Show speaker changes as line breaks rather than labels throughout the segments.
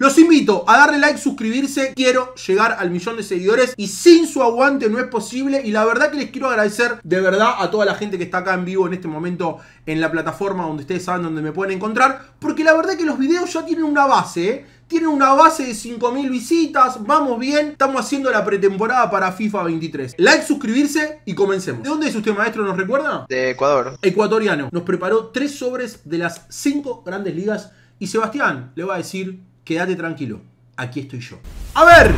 Los invito a darle like, suscribirse. Quiero llegar al 1.000.000 de seguidores y sin su aguante no es posible. Y la verdad que les quiero agradecer de verdad a toda la gente que está acá en vivo en este momento en la plataforma donde ustedes saben dónde me pueden encontrar. Porque la verdad que los videos ya tienen una base, Tienen una base de 5.000 visitas, vamos bien, estamos haciendo la pretemporada para FIFA 23. Like, suscribirse y comencemos. ¿De dónde es usted, maestro? ¿Nos recuerda?
De Ecuador.
Ecuatoriano. Nos preparó 3 sobres de las 5 grandes ligas y Sebastián le va a decir, quédate tranquilo, aquí estoy yo. ¡A ver!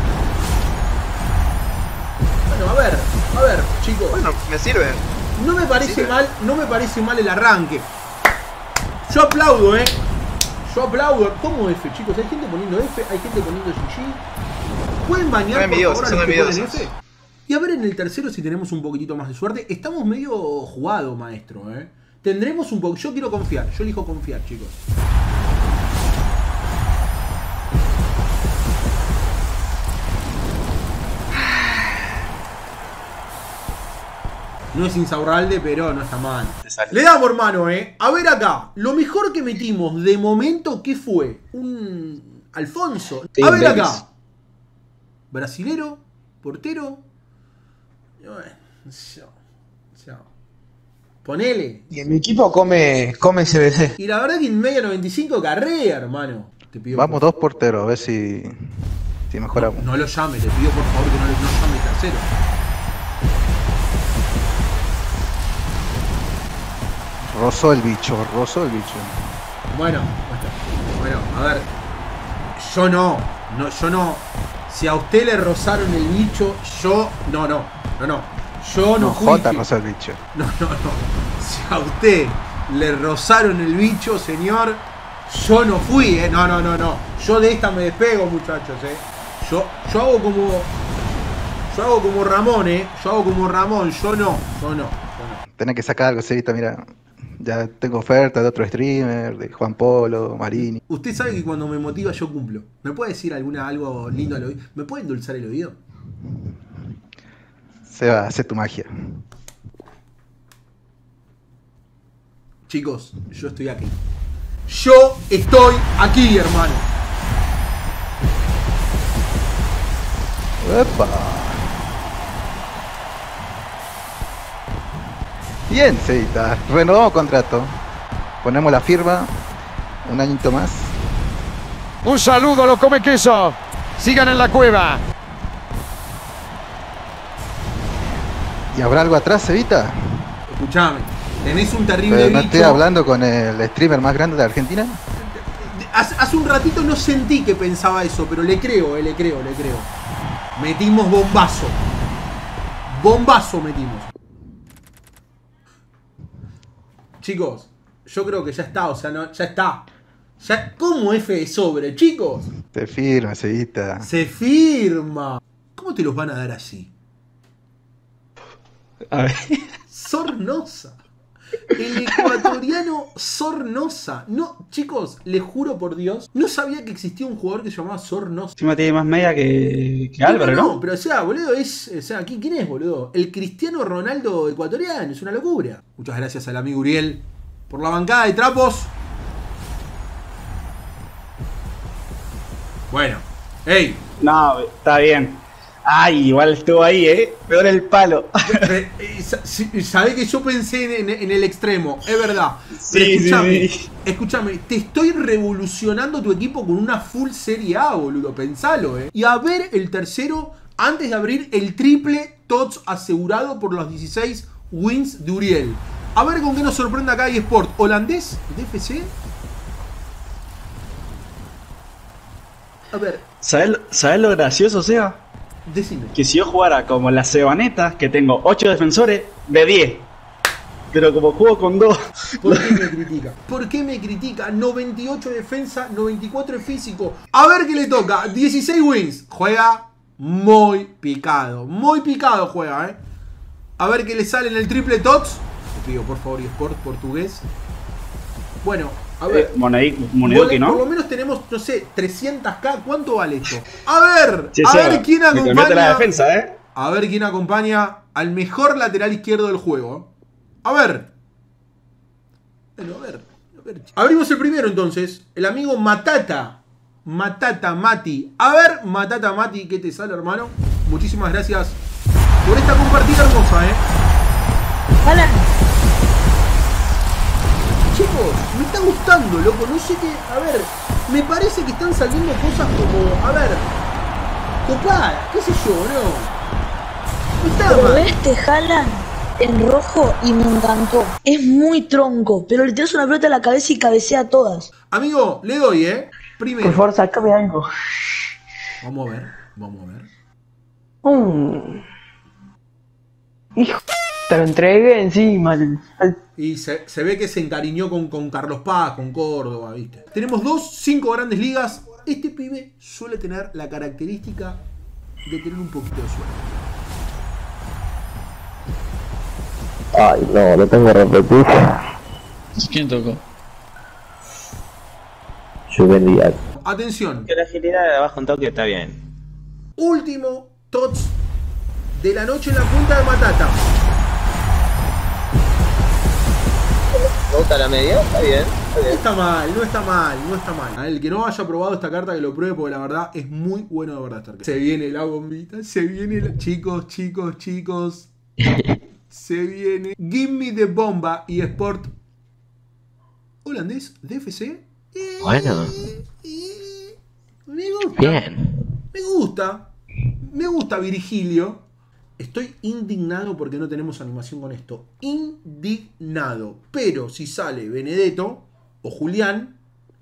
Bueno, a ver, chicos.
Bueno, me sirve.
No me parece mal, no me parece mal el arranque. Yo aplaudo, Yo aplaudo. ¿Cómo F, chicos? Hay gente poniendo F, hay gente poniendo GG. ¿Pueden bañar, por favor, a los que ponen F? Y a ver en el tercero si tenemos un poquitito más de suerte. Estamos medio jugados, maestro, Tendremos un poco... Yo quiero confiar. Yo elijo confiar, chicos. No es Insaurralde, pero no está mal. Le damos, hermano, A ver acá. Lo mejor que metimos de momento, ¿qué fue? Un Alfonso. A ver acá. Brasilero. Portero. Ponele.
Y en mi equipo come CBC.
Y la verdad que en media 95 carrera, hermano. Te pido
vamos 2 porteros, a ver si mejoramos.
No lo llame, te pido por favor que no llame el tercero.
Rozó el bicho.
Bueno, a ver. Yo no. Si a usted le rozaron el bicho, yo... No. Yo no fui.
Jota rozó el bicho.
No. Si a usted le rozaron el bicho, señor, yo no fui, No. Yo de esta me despego, muchachos, Yo hago como... Yo hago como Ramón, Yo hago como Ramón, yo no.
Tenés que sacar algo, Cevita, mira. Ya tengo ofertas de otro streamer, de Juan Polo, Marini.
Usted sabe que cuando me motiva yo cumplo. ¿Me puede decir algo lindo al oído? ¿Me puede endulzar el oído?
Seba, hace tu magia.
Chicos, yo estoy aquí. Yo estoy aquí, hermano.
¡Epa! Bien, Cevita. Renovamos contrato. Ponemos la firma. Un añito más.
Un saludo, lo come queso. Sigan en la cueva.
¿Y habrá algo atrás, Cevita?
Escuchame. Tenés un terrible
¿Pero no
bicho.
estoy hablando con el streamer más grande de Argentina?
Hace un ratito no sentí que pensaba eso, pero le creo, le creo. Metimos bombazo. Bombazo metimos. Chicos, yo creo que ya está, o sea, no, ya está. ¿Cómo F de sobre, chicos?
Se firma, Cevita.
Se firma. ¿Cómo te los van a dar así?
A ver.
Sornosa. El ecuatoriano Sornosa. No, chicos, les juro por Dios, no sabía que existía un jugador que se llamaba Sornosa.
Encima tiene más media que Álvaro, ¿no?
No, pero o sea, boludo, ¿quién es, boludo? El Cristiano Ronaldo ecuatoriano, es una locura. Muchas gracias al amigo Uriel por la bancada de trapos. Bueno, ey.
No, está bien. Ay, igual estuvo ahí, Peor el palo.
Sabés que yo pensé en el extremo, es verdad. Pero
Sí.
escúchame, te estoy revolucionando tu equipo con una full Serie A, boludo. Pensalo, Y a ver el tercero antes de abrir el triple TOTS asegurado por los 16 wins de Uriel. A ver con qué nos sorprende acá eSport. ¿Holandés? ¿DFC? A ver.
¿Sabés lo gracioso, Seba?
Decime.
Que si yo jugara como las Cebanetas, que tengo 8 defensores, de 10. Pero como juego con 2.
¿Por qué me critica? ¿Por qué me critica? 98 de defensa, 94 de físico. A ver qué le toca. 16 wins. Juega muy picado. Muy picado juega, A ver qué le sale en el triple TOTS. Te pido, por favor, eSport portugués. Bueno, a ver.
Monediki, ¿no?
Por lo menos tenemos, no sé, 300k. ¿Cuánto vale esto? A ver,
Sí,
a ver quién acompaña.
La defensa,
A ver quién acompaña al mejor lateral izquierdo del juego. A ver. Bueno, a ver. Abrimos el primero entonces. El amigo Matata. Matata Mati. A ver, Matata Mati, ¿qué te sale, hermano? Muchísimas gracias por esta compartida hermosa,
Hola.
Chicos, me está gustando, loco. No sé qué. A ver, me parece que están saliendo cosas como. A ver. Copadas, qué sé yo, ¿no? No está
Pero
mal.
este Haaland en rojo y me encantó. Es muy tronco, pero le tiras una pelota a la cabeza y cabecea todas.
Amigo, le doy, Primero.
Por favor, sácame algo.
Vamos a ver, vamos a ver.
Hijo, te lo entregué encima
Y se ve que se encariñó con Carlos Paz, con Córdoba, ¿viste? Tenemos 5 grandes ligas. Este pibe suele tener la característica de tener un poquito de suerte.
Ay, no, lo tengo que repetir.
¿Quién tocó?
Juven Díaz.
Atención,
Que la agilidad de abajo en Tokio está bien.
último TOTS de la noche en la punta de Matata.
¿Me gusta la media? Está bien, está
No
bien.
está mal, no está mal, no está mal. El que no haya probado esta carta, que lo pruebe, porque la verdad es muy bueno de verdad esta carta. Se viene la bombita, se viene la... Chicos. Se viene Gimme the Bomba y Sport holandés, DFC.
Bueno.
Me gusta.
Bien.
Me gusta Virgilio. Estoy indignado porque no tenemos animación con esto. Indignado. Pero si sale Benedetto o Julián.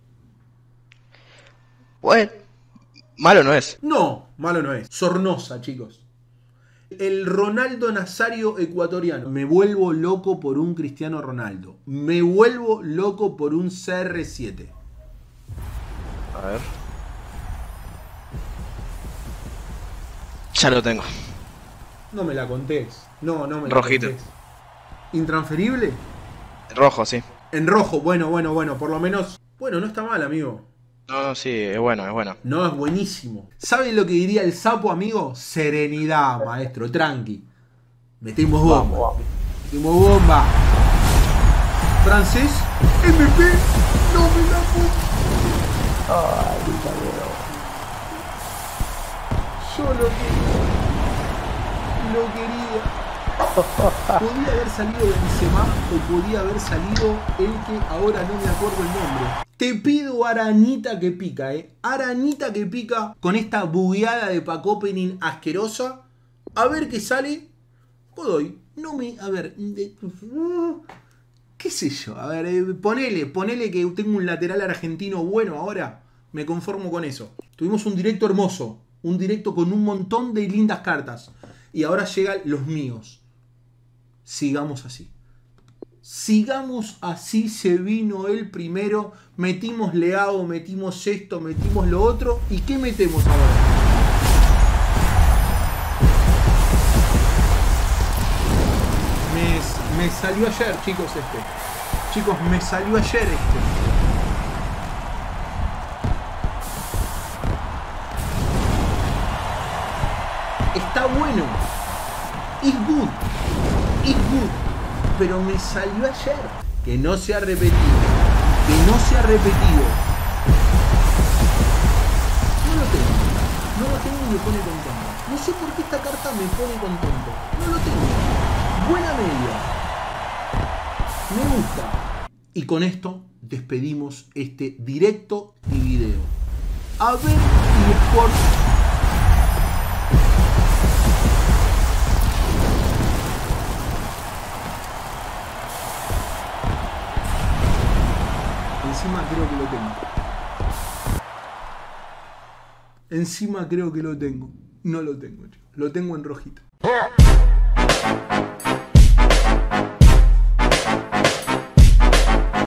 Bueno, malo no es.
No, malo no es. Sornosa, chicos. El Ronaldo Nazario ecuatoriano. Me vuelvo loco por un Cristiano Ronaldo. Me vuelvo loco por un CR7.
A ver. Ya lo tengo.
No me la contés. No me la
Rojito.
contés. ¿Intransferible?
Rojo, sí.
En rojo. Bueno. Por lo menos. Bueno, no está mal, amigo.
No, sí, es bueno, es bueno.
No, es buenísimo. ¿Saben lo que diría el sapo, amigo? Serenidad, maestro. Tranqui. Metimos bomba. Metimos bomba. Francés. MP. No me la puedo. Yo lo quería. Lo quería. Podía haber salido Benzema o podía haber salido el que ahora no me acuerdo el nombre. Te pido arañita que pica, Arañita que pica con esta bugueada de pack opening asquerosa. A ver qué sale. Godoy. No me... A ver... ¿Qué sé yo? A ver, ponele que tengo un lateral argentino bueno ahora. Me conformo con eso. Tuvimos un directo hermoso. Un directo con un montón de lindas cartas. Y ahora llegan los míos. Sigamos así. Sigamos así. Se vino el primero. Metimos Leao, metimos esto, metimos lo otro. ¿Y qué metemos ahora? Me salió ayer, chicos, Chicos, me salió ayer Está bueno. It's good. It's good. Pero me salió ayer. Que no se ha repetido. Que no se ha repetido. No lo tengo. No lo tengo y me pone contento. No sé por qué esta carta me pone contento. No lo tengo. Buena media. Me gusta. Y con esto despedimos este directo y video. A ver eSport. Encima creo que lo tengo. Encima creo que lo tengo. No lo tengo, chicos. Lo tengo en rojito.